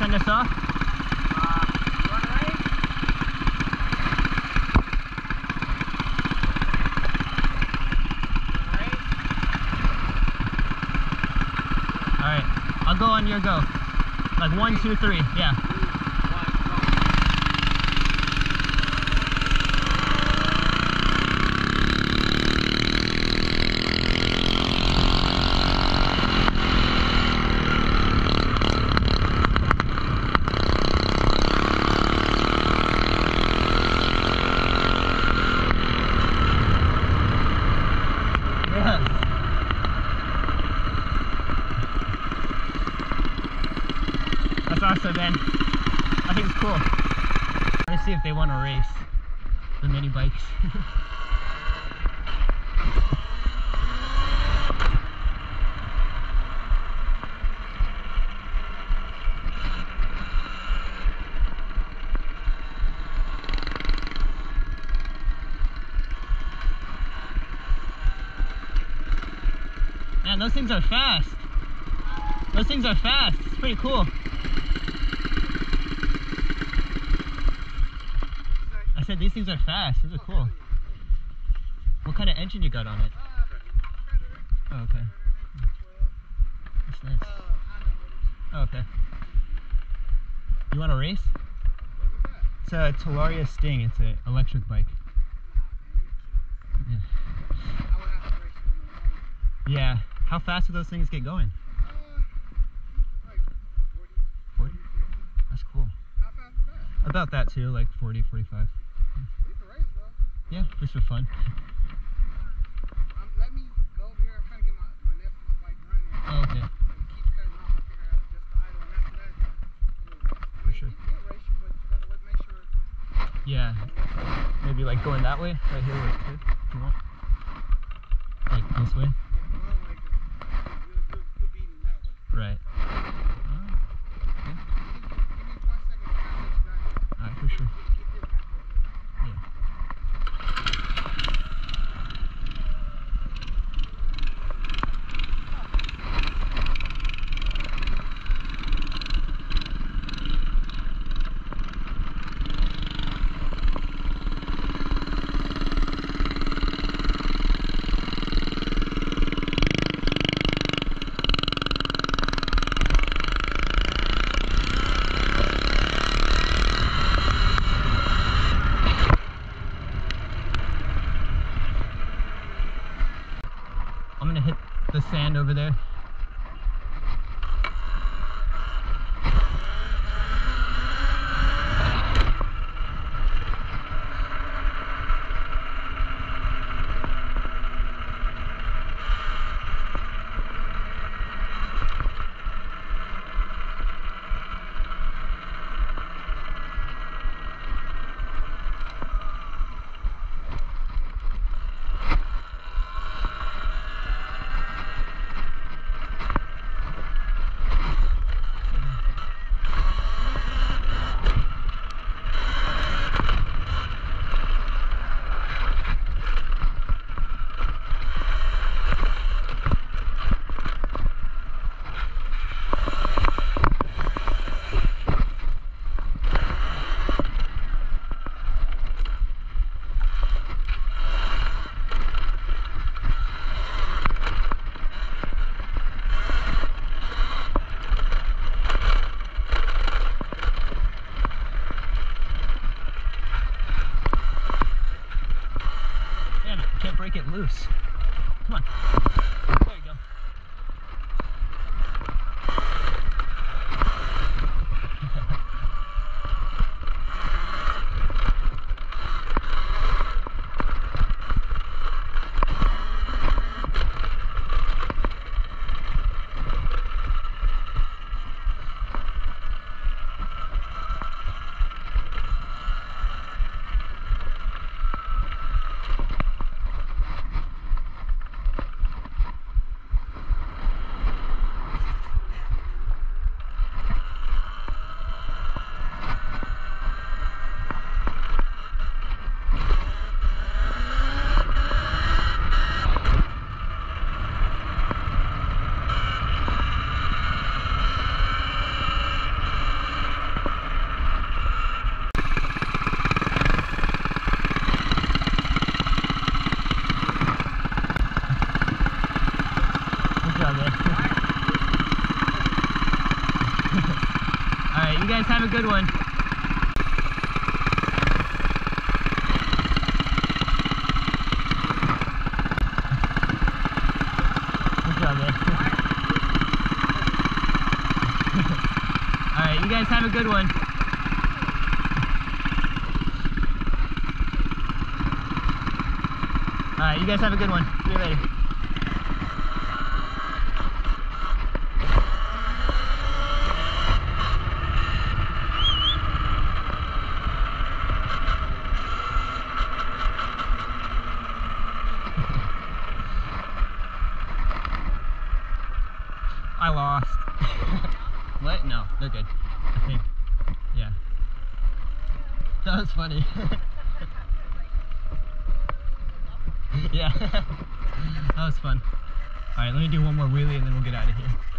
send us off? Alright, I'll go on your go. Like 1, 2, 3, yeah. That's awesome, man. I think it's cool. Let's see if they want to race the mini bikes. Man, those things are fast. Those things are fast. It's pretty cool. I said these things are fast. These are cool. What kind of engine you got on it? Oh, okay. That's nice. Oh, okay. You want to race? It's a Talaria Sting. It's an electric bike. Yeah. Yeah. How fast do those things get going? 40? That's cool. How fast is that? About that too, like 40, 45. We can race though. Yeah, just for fun. Let me go over here. I'm trying to get my nephew's bike running. Oh, okay. But it keeps cutting off. I figure out just the idle, and after that, we'll race. I mean, sure. we'll race you, but you gotta make sure. Yeah. Maybe like going that way, right here where it's good, if you want. Like this way? One way, you'll beat him that way. Right. Give me 1 second. Alright, for sure. Yeah. I'm gonna hit the sand over there. all good. Alright, you guys have a good one. Good job, man. Alright, you guys have a good one. Alright, you guys have a good one. See you later. I lost. What? No, they're good. I think. Yeah. That was funny. Yeah. That was fun. Alright, let me do one more wheelie and then we'll get out of here.